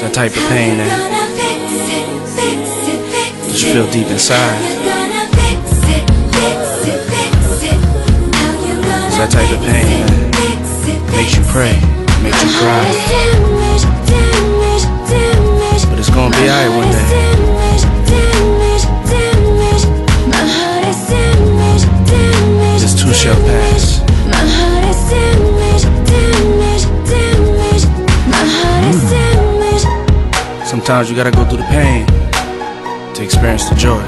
that type of pain that you feel deep inside. It's that type of pain that makes you pray, makes you cry. But it's gonna be alright one day. This too shall pass. Sometimes you gotta go through the pain to experience the joy.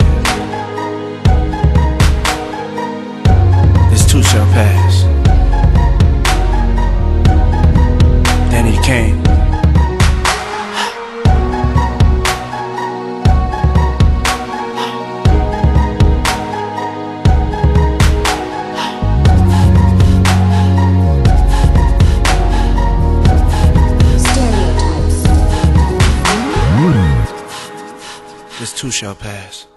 This too shall pass. Danity, Kane. This too shall pass.